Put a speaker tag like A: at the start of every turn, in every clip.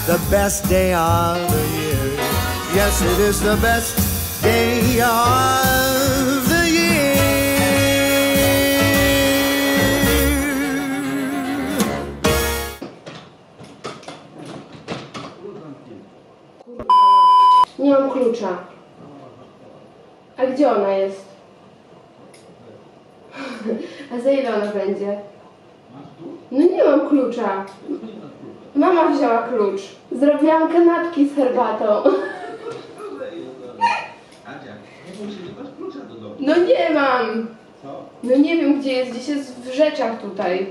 A: the best day of the year. Yes, it is the best day of the year.
B: Nie mam klucza. A gdzie ona jest? A za ile ona będzie? No nie mam klucza. Mama wzięła klucz. Zrobiłam kanapki z herbatą. No nie mam. No nie wiem gdzie jest, gdzieś jest w rzeczach tutaj.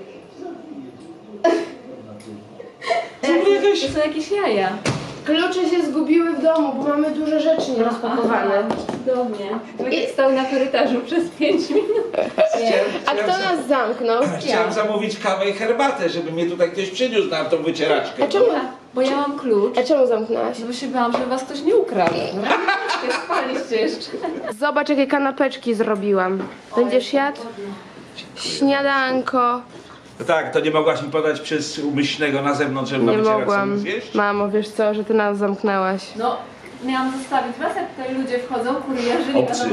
C: To są jakieś jaja.
B: Klucze się zgubiły w domu, bo mamy dużo rzeczy nierozpakowane.
C: Cudownie. I stał na korytarzu przez 5 minut.
B: A kto nas zamknął?
D: Chciałem zamówić kawę i herbatę, żeby mnie tutaj ktoś przyniósł na tą wycieraczkę.
B: A czemu?
C: Bo ja mam klucz.
B: A czemu zamknęłaś?
C: Bo się bałam, żeby was ktoś nie ukradł. Spaliście jeszcze.
B: Zobacz jakie kanapeczki zrobiłam. Będziesz jadł? Śniadanko.
D: No tak, to nie mogłaś mi podać przez umyślnego na zewnątrz, żeby
B: Nie
D: na wycieraczce
B: mogłam.
D: zjeść?
B: Mamo, wiesz co, że ty nas zamknęłaś.
C: No, miałam zostawić was, jak tutaj ludzie wchodzą, kurierzy i
D: Obcy.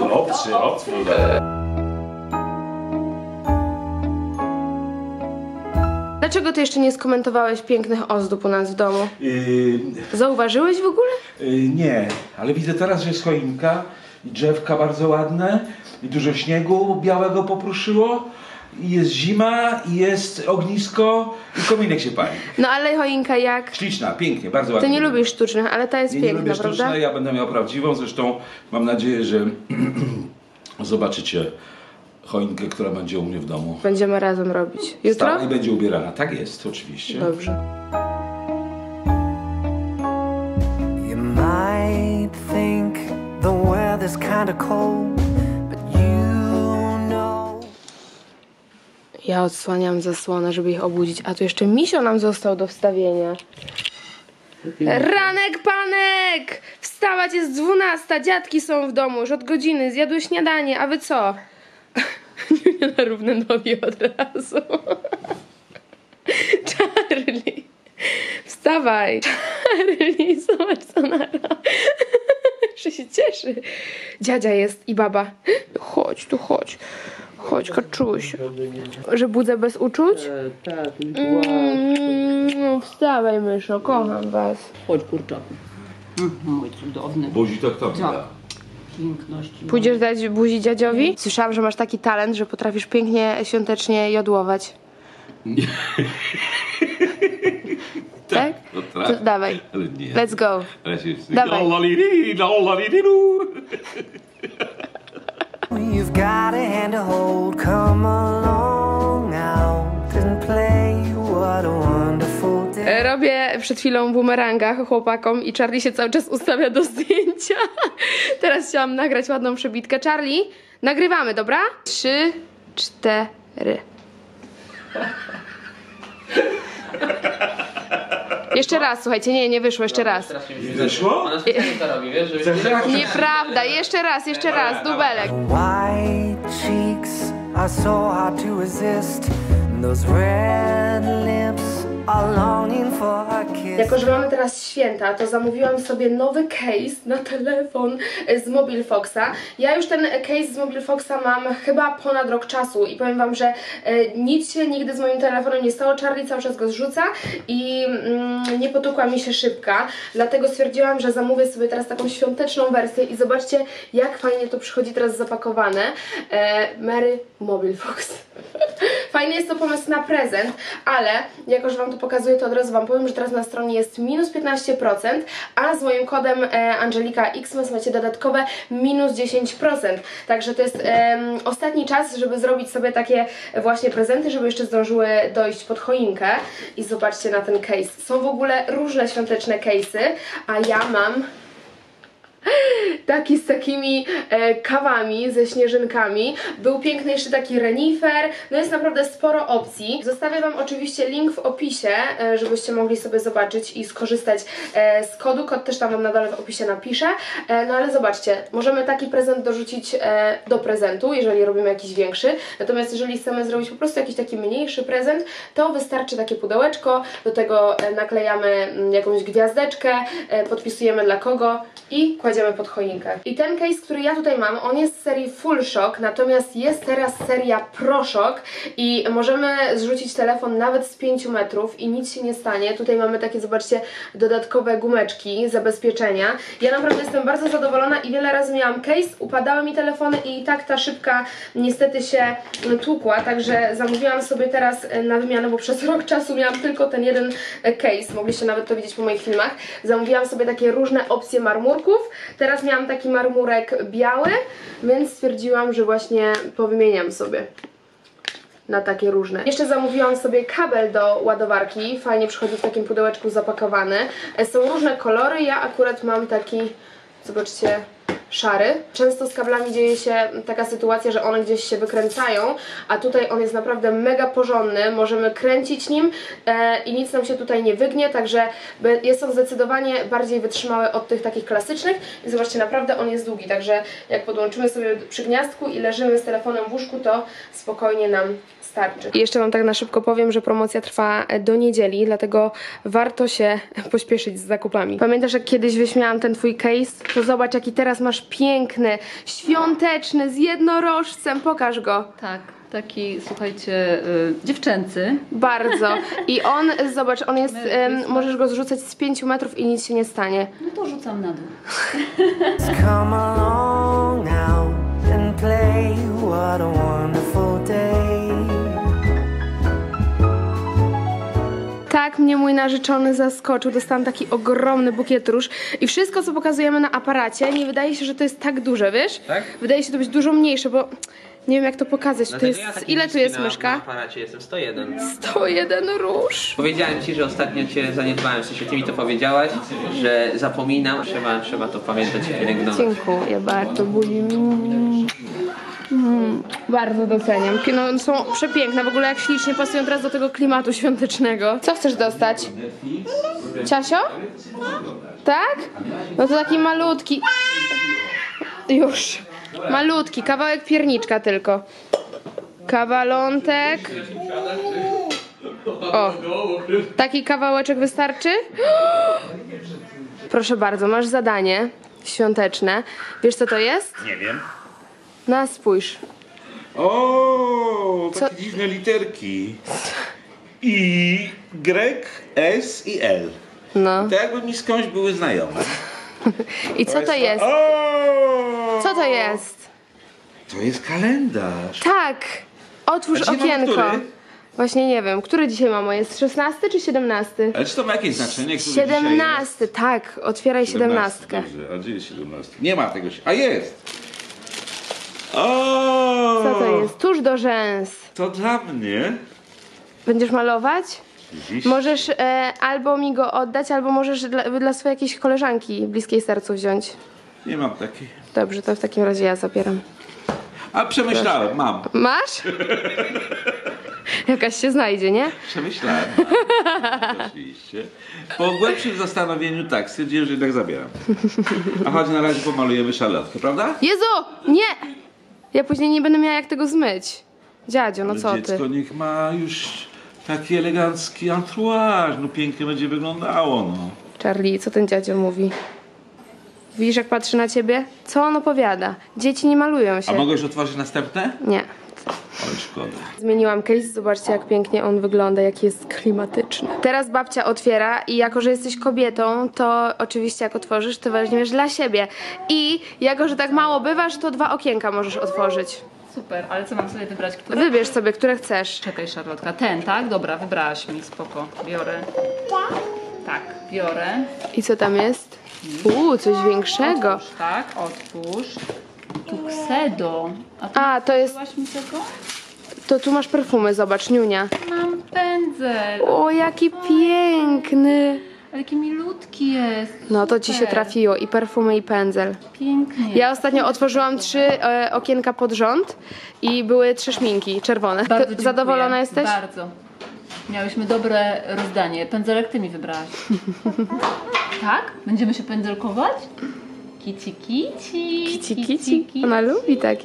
B: Dlaczego ty jeszcze nie skomentowałeś pięknych ozdób u nas w domu? Zauważyłeś w ogóle?
D: Nie, ale widzę teraz, że jest choinka i drzewka bardzo ładne i dużo śniegu białego popruszyło. I jest zima, i jest ognisko i kominek się pali.
B: No ale choinka jak?
D: Śliczna, pięknie, bardzo ładnie.
B: Ty nie lubisz sztucznych, ale ta jest
D: Nie
B: piękna,
D: lubię
B: prawda?
D: sztuczne, ja będę miał prawdziwą, zresztą mam nadzieję, że zobaczycie choinkę, która będzie u mnie w domu.
B: Będziemy razem robić. Jutro?
D: I będzie ubierana, tak jest, oczywiście.
B: Dobrze.
A: You might think the weather's kinda cold, but you know.
B: Ja odsłaniam zasłonę, żeby ich obudzić, a tu jeszcze misio nam został do wstawienia. Ranek panek! Wstawać jest 12, dziadki są w domu już od godziny, zjadły śniadanie, a wy co? Nie na równe nogi od razu. Charlie, wstawaj. Charlie, zobacz co na że się cieszy. Dziadzia jest i baba. Chodź, tu chodź. Chodź, Kaczuś. Że budzę bez uczuć?
E: Tak,
B: No, wstawaj, myszo, kocham was.
E: chodź kurczaku. Mój cudowny.
D: Buzi to kto mi da?
E: Piękności.
B: Pójdziesz dać buzi dziadziowi? Słyszałam, że masz taki talent, że potrafisz pięknie, świątecznie jodłować. Tak?
D: No
B: To
D: tak.
B: dawaj.
D: Ale nie.
B: Let's go.
D: Ale się
B: Dawaj.
A: You've got a hand to hold, come along out and play. What a wonderful day.
B: Robię przed chwilą bumeranga chłopakom i Charlie się cały czas ustawia do zdjęcia. Teraz chciałam nagrać ładną przebitkę. Charlie, nagrywamy, dobra? 3, 4. Jeszcze raz, słuchajcie, nie wyszło, jeszcze raz.
D: Nie wyszło?
E: Ona specjalnie to robi, wiesz, żeby...
B: Nieprawda, jeszcze raz, dubelek.
A: White cheeks are so hard to resist. Those red lips are longing for a kiss.
B: Jako że mamy teraz święta, to zamówiłam sobie nowy case na telefon z Mobilfoxa. Ja już ten case z Mobilfoxa mam chyba ponad rok czasu i powiem wam, że nic się nigdy z moim telefonem nie stało. Charlie cały czas go zrzuca i nie potukła mi się szybka, dlatego stwierdziłam, że zamówię sobie teraz taką świąteczną wersję i zobaczcie, jak fajnie to przychodzi teraz zapakowane. Merry Mobilfox. Fajny jest to pomysł na prezent, ale jako że wam to pokazuję, to od razu wam powiem, że teraz na stronie jest minus 15%, a z moim kodem Angelika Xmas macie dodatkowe minus 10%. Także to jest ostatni czas, żeby zrobić sobie takie właśnie prezenty, żeby jeszcze zdążyły dojść pod choinkę. I zobaczcie na ten case. Są w ogóle różne świąteczne case'y, a ja mam taki z takimi kawami, ze śnieżynkami. Był piękny jeszcze taki renifer. No jest naprawdę sporo opcji. Zostawię Wam oczywiście link w opisie, żebyście mogli sobie zobaczyć i skorzystać z kodu. Kod też tam Wam na dole w opisie napiszę. No ale zobaczcie, możemy taki prezent dorzucić do prezentu, jeżeli robimy jakiś większy. Natomiast jeżeli chcemy zrobić po prostu jakiś taki mniejszy prezent, to wystarczy takie pudełeczko. Do tego naklejamy jakąś gwiazdeczkę, podpisujemy dla kogo i kładziemy pod choinkę. I ten case, który ja tutaj mam, on jest z serii Full Shock, natomiast jest teraz seria Pro Shock i możemy zrzucić telefon nawet z 5 metrów i nic się nie stanie. Tutaj mamy takie, zobaczcie, dodatkowe gumeczki, zabezpieczenia. Ja naprawdę jestem bardzo zadowolona i wiele razy miałam case, upadały mi telefony i tak ta szybka niestety się tłukła, także zamówiłam sobie teraz na wymianę, bo przez rok czasu miałam tylko ten jeden case, mogliście nawet to widzieć po moich filmach. Zamówiłam sobie takie różne opcje marmurków, teraz miałam taki marmurek biały, więc stwierdziłam, że właśnie powymieniam sobie na takie różne. Jeszcze zamówiłam sobie kabel do ładowarki, fajnie przychodzi w takim pudełeczku zapakowany. Są różne kolory, ja akurat mam taki, zobaczcie, szary. Często z kablami dzieje się taka sytuacja, że one gdzieś się wykręcają, a tutaj on jest naprawdę mega porządny, możemy kręcić nim i nic nam się tutaj nie wygnie, także jest on zdecydowanie bardziej wytrzymały od tych takich klasycznych i zobaczcie, naprawdę on jest długi, także jak podłączymy sobie przy gniazdku i leżymy z telefonem w łóżku, to spokojnie nam starczy. I jeszcze Wam tak na szybko powiem, że promocja trwa do niedzieli, dlatego warto się pośpieszyć z zakupami. Pamiętasz, jak kiedyś wyśmiałam ten Twój case? To zobacz, jaki teraz masz piękny, świąteczny, z jednorożcem. Pokaż go.
C: Tak, taki, słuchajcie, dziewczęcy.
B: Bardzo. I on, zobacz, on jest, możesz go zrzucać z 5 metrów i nic się nie stanie.
C: No to rzucam na dół.
A: Come along now and play. What a wonderful day.
B: Tak mnie mój narzeczony zaskoczył. Dostałam taki ogromny bukiet róż i wszystko, co pokazujemy na aparacie, nie wydaje się, że to jest tak duże, wiesz?
F: Tak?
B: Wydaje się to być dużo mniejsze, bo nie wiem, jak to pokazać. To jest, ile tu jest myszka?
F: Na aparacie jestem 101.
B: 101 róż.
F: Powiedziałem Ci, że ostatnio Cię zaniedbałem, w sensie Ty mi to powiedziałaś, że zapominam, trzeba to pamiętać i pielęgnować.
B: Dziękuję bardzo, buzi. Bardzo doceniam. No, są przepiękne, w ogóle jak ślicznie pasują teraz do tego klimatu świątecznego. Co chcesz dostać? Ciasio? Tak? No to taki malutki. Już. Malutki, kawałek pierniczka tylko. Kawalątek. O, taki kawałeczek wystarczy? Proszę bardzo, masz zadanie świąteczne. Wiesz, co to jest?
D: Nie wiem.
B: No, spójrz.
D: O, takie
B: Co?
D: dziwne literki. I, Y, S i L.
B: No.
D: To jakby mi skądś były znajome.
B: I co to jest?
D: O!
B: Co to jest?
D: To jest kalendarz.
B: Tak. Otwórz
D: A dzisiaj mamy
B: okienko.
D: który?
B: Właśnie nie wiem, który dzisiaj mamo jest? 16 czy 17?
D: Ale czy to ma jakieś znaczenie? Który
B: 17, tak. Otwieraj 17.
D: Dobrze, a gdzie jest 17? Nie ma tego. A jest! O!
B: Co to jest? Tuż do rzęs.
D: To dla mnie.
B: Będziesz malować?
D: Dziś.
B: Możesz albo mi go oddać, albo możesz dla swojej jakiejś koleżanki bliskiej sercu wziąć.
D: Nie mam takiej.
B: Dobrze, to w takim razie ja zabieram.
D: A przemyślałem, mam.
B: Masz? Jakaś się znajdzie, nie?
D: Przemyślałem. Oczywiście. Po głębszym zastanowieniu tak, stwierdziłem, że jednak zabieram. A chodź, na razie pomalujemy szalotkę, prawda?
B: Jezu! Nie! Ja później nie będę miała jak tego zmyć. Dziadzio, no
D: Ale
B: co ty?
D: dziecko niech ma już taki elegancki entourage. No pięknie będzie wyglądało, no.
B: Charlie, co ten dziadzio mówi? Widzisz, jak patrzy na ciebie? Co on opowiada? Dzieci nie malują się.
D: A mogę już otworzyć następne?
B: Nie.
D: Oj, szkoda.
B: Zmieniłam case, zobaczcie, jak pięknie on wygląda, jaki jest klimatyczny. Teraz babcia otwiera i jako, że jesteś kobietą, to oczywiście jak otworzysz, to weźmiesz dla siebie. I jako, że tak mało bywasz, to 2 okienka możesz otworzyć.
C: Super, ale co mam sobie wybrać? Które?
B: Wybierz sobie, które chcesz.
C: Czekaj, Szarlotka. Ten, tak? Dobra, wybrałaś mi, spoko. Biorę. Tak, biorę.
B: I co tam jest? Coś większego.
C: Otwórz, tak, otwórz. Tuxedo.
B: A, to jest...
C: Byłaś mi tego?
B: To tu masz perfumy, zobacz, niunia.
C: Mam pędzel.
B: O, jaki piękny.
C: Ale jaki milutki jest.
B: No to ci się
C: Super.
B: trafiło i perfumy i pędzel.
C: Pięknie.
B: Ja ostatnio otworzyłam 3 okienka pod rząd i były 3 szminki czerwone.
C: Bardzo
B: Ty
C: dziękuję.
B: zadowolona jesteś?
C: Bardzo. Miałyśmy dobre rozdanie. Pędzelek ty mi wybrałaś. Tak? Będziemy się pędzelkować? Kici, kici.
B: Kici. Ona lubi takie.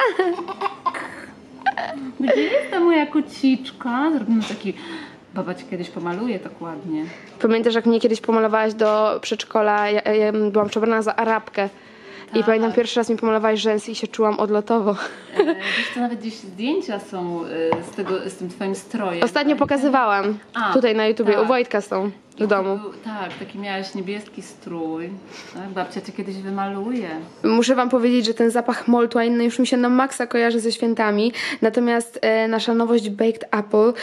C: Gdzie jest ta moja kociczka? Zrobimy taki... Baba ci kiedyś pomaluje tak ładnie.
B: Pamiętasz, jak mnie kiedyś pomalowałaś do przedszkola? Ja byłam przebrana za Arabkę. I pamiętam, pierwszy raz mi pomalowałaś rzęsy i się czułam odlotowo.
C: Wiesz, to nawet gdzieś zdjęcia są z tym twoim strojem.
B: Ostatnio pokazywałam tutaj na YouTubie,
C: tak.
B: u Wojtka są w domu.
C: Tak, taki miałaś niebieski strój. Tak, babcia cię kiedyś wymaluje.
B: Muszę wam powiedzieć, że ten zapach malt wine już mi się na maksa kojarzy ze świętami. Natomiast nasza nowość Baked Apple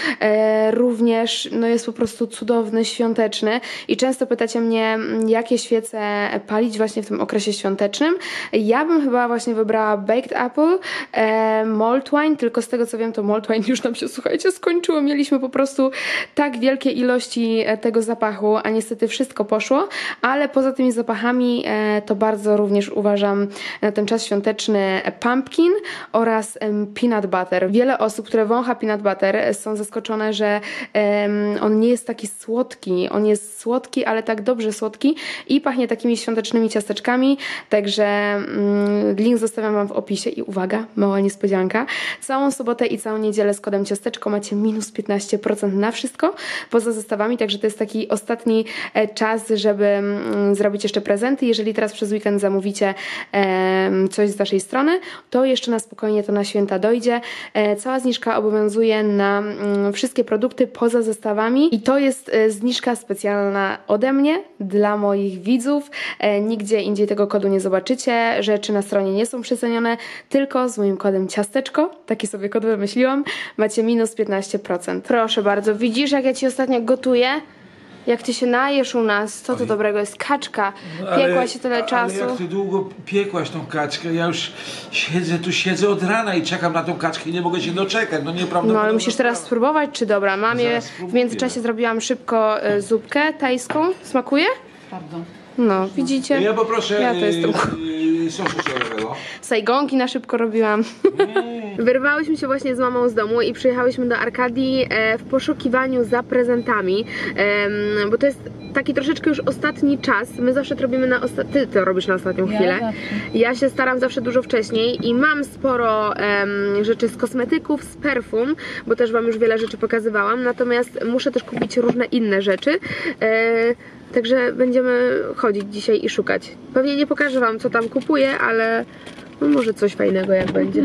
B: również jest po prostu cudowny, świąteczny. I często pytacie mnie, jakie świece palić właśnie w tym okresie świątecznym. Ja bym chyba właśnie wybrała Baked Apple, malt wine, tylko z tego co wiem, to malt wine już nam się, słuchajcie, skończyło. Mieliśmy po prostu tak wielkie ilości tego zapachu, a niestety wszystko poszło, ale poza tymi zapachami to bardzo również uważam na ten czas świąteczny pumpkin oraz peanut butter. Wiele osób, które wącha peanut butter, są zaskoczone, że on nie jest taki słodki. On jest słodki, ale tak dobrze słodki i pachnie takimi świątecznymi ciasteczkami, także link zostawiam wam w opisie i uwaga, mała niespodzianka. Całą sobotę i całą niedzielę z kodem ciasteczko macie minus 15% na wszystko poza zestawami, także to jest taki ostatni czas, żeby zrobić jeszcze prezenty. Jeżeli teraz przez weekend zamówicie coś z waszej strony, to jeszcze na spokojnie to na święta dojdzie. Cała zniżka obowiązuje na wszystkie produkty poza zestawami i to jest zniżka specjalna ode mnie dla moich widzów. Nigdzie indziej tego kodu nie zobaczycie. Rzeczy na stronie nie są przecenione, tylko z moim kodem ciasteczko, taki sobie kod wymyśliłam, macie minus 15%. Proszę bardzo, widzisz, jak ja ci ostatnio gotuję? Jak ty się najesz u nas, co to dobrego jest? Kaczka. Piekła się tyle czasu.
D: Ale jak ty długo piekłaś tą kaczkę, ja już siedzę od rana i czekam na tą kaczkę i nie mogę się doczekać, no nieprawdopodobne.
B: No ale musisz teraz spróbować, czy dobra? Mamie
D: Zaraz
B: w
D: spróbuję.
B: międzyczasie zrobiłam szybko zupkę tajską. Smakuje?
C: Bardzo.
B: No, widzicie?
D: Ja poproszę
B: Ja to jestem...
D: sosu sojowego.
B: Sajgonki na szybko robiłam. Wyrwałyśmy się właśnie z mamą z domu i przyjechałyśmy do Arkadii w poszukiwaniu za prezentami, bo to jest taki troszeczkę już ostatni czas. My zawsze to robimy na ty to robisz na ostatnią chwilę. Ja się staram zawsze dużo wcześniej i mam sporo rzeczy z kosmetyków, z perfum, bo też wam już wiele rzeczy pokazywałam, natomiast muszę też kupić różne inne rzeczy. Także będziemy chodzić dzisiaj i szukać. Pewnie nie pokażę wam, co tam kupuję, ale no może coś fajnego jak będzie.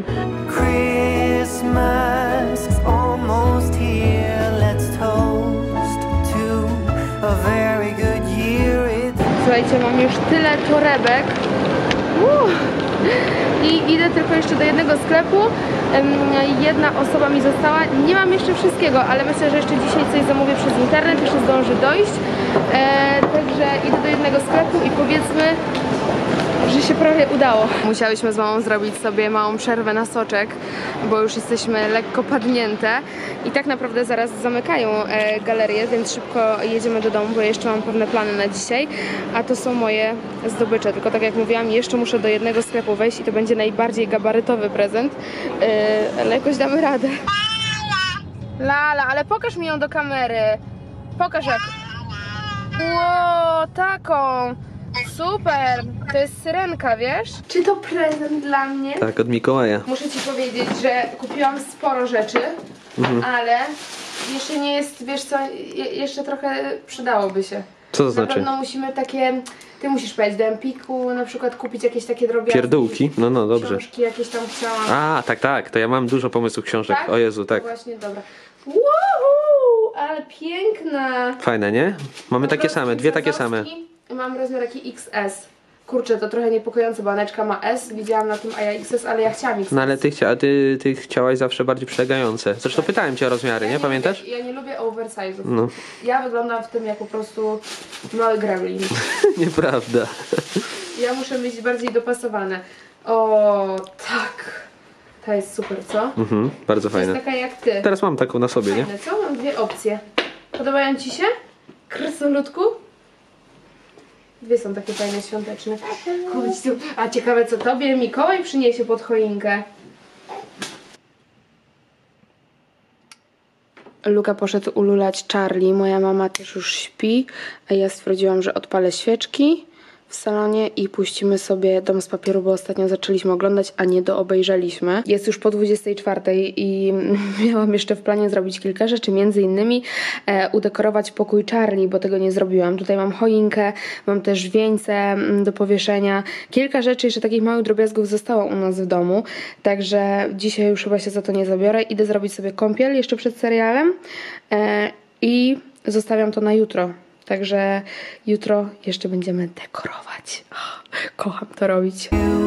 A: Christmas is almost here. Let's toast to a very good year.
B: Słuchajcie, mam już tyle torebek. I idę tylko jeszcze do jednego sklepu. Jedna osoba mi została. Nie mam jeszcze wszystkiego, ale myślę, że jeszcze dzisiaj coś zamówię przez internet, jeszcze zdąży dojść. Także idę do jednego sklepu i powiedzmy, że się prawie udało. Musiałyśmy z mamą zrobić sobie małą przerwę na soczek, bo już jesteśmy lekko padnięte i tak naprawdę zaraz zamykają galerię, więc szybko jedziemy do domu, bo jeszcze mam pewne plany na dzisiaj, a to są moje zdobycze, tylko tak jak mówiłam, jeszcze muszę do jednego sklepu wejść i to będzie najbardziej gabarytowy prezent, ale jakoś damy radę. Lala, ale pokaż mi ją do kamery. Pokaż jak. Ło, taką. Super, to jest syrenka, wiesz? Czy to prezent dla mnie?
F: Tak, od Mikołaja.
B: Muszę ci powiedzieć, że kupiłam sporo rzeczy, ale jeszcze nie jest, wiesz co, jeszcze trochę przydałoby się.
F: Co to
B: Na
F: znaczy?
B: pewno musimy takie, ty musisz pojechać do Empiku, na przykład kupić jakieś takie drobiazgi.
F: Pierdółki? No dobrze.
B: Książki jakieś tam chciałam.
F: A, tak, to ja mam dużo pomysłów książek.
B: Tak?
F: O Jezu, tak.
B: No właśnie, dobra. Woohoo, ale piękna.
F: Fajne, nie? Mamy takie same, dwie takie same.
B: Wazowski. Mam rozmiar taki XS. Kurczę, to trochę niepokojące, bo Aneczka ma S, widziałam na tym, a ja XS, ale ja chciałam XS.
F: No ale ty chciałaś zawsze bardziej przylegające. Zresztą pytałem cię o rozmiary, nie? Pamiętasz?
B: Ja nie lubię oversize'ów.
F: No.
B: Ja wyglądam w tym jak po prostu mały gremlin.
F: Nieprawda.
B: Ja muszę być bardziej dopasowane. O, tak. Ta jest super, co?
F: Bardzo
B: To jest
F: fajne.
B: taka jak ty.
F: Teraz mam taką na sobie, nie?
B: Fajne, co? Mam dwie opcje. Podobają ci się? Krysolutku? Dwie są takie fajne, świąteczne. Chodź tu. A ciekawe co tobie Mikołaj przyniesie pod choinkę. Luka poszedł ululać Charlie, moja mama też już śpi, a ja stwierdziłam, że odpalę świeczki w salonie i puścimy sobie Dom z papieru, bo ostatnio zaczęliśmy oglądać, a nie doobejrzeliśmy. Jest już po 24 i miałam jeszcze w planie zrobić kilka rzeczy, między innymi udekorować pokój Charlie, bo tego nie zrobiłam. Tutaj mam choinkę, mam też wieńce do powieszenia. Kilka rzeczy jeszcze takich małych drobiazgów zostało u nas w domu, także dzisiaj już chyba się za to nie zabiorę. Idę zrobić sobie kąpiel jeszcze przed serialem i zostawiam to na jutro. Także jutro jeszcze będziemy dekorować. Kocham to robić.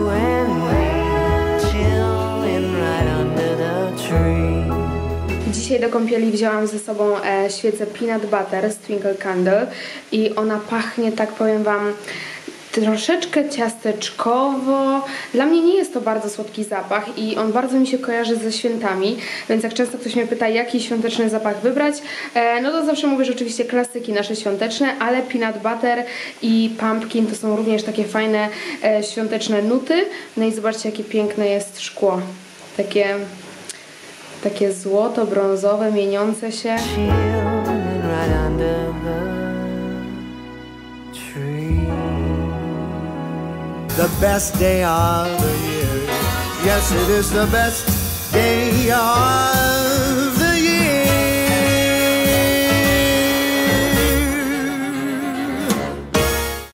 B: Dzisiaj do kąpieli wzięłam ze sobą świecę Peanut Butter z Twinkle Candle i ona pachnie, tak powiem wam, troszeczkę ciasteczkowo. Dla mnie nie jest to bardzo słodki zapach i on bardzo mi się kojarzy ze świętami, więc jak często ktoś mnie pyta, jaki świąteczny zapach wybrać, no to zawsze mówię, że oczywiście klasyki nasze świąteczne, ale peanut butter i pumpkin to są również takie fajne świąteczne nuty. No i zobaczcie, jakie piękne jest szkło. Takie złoto, brązowe, mieniące się.
G: The best day of the year. Yes, it is the best day of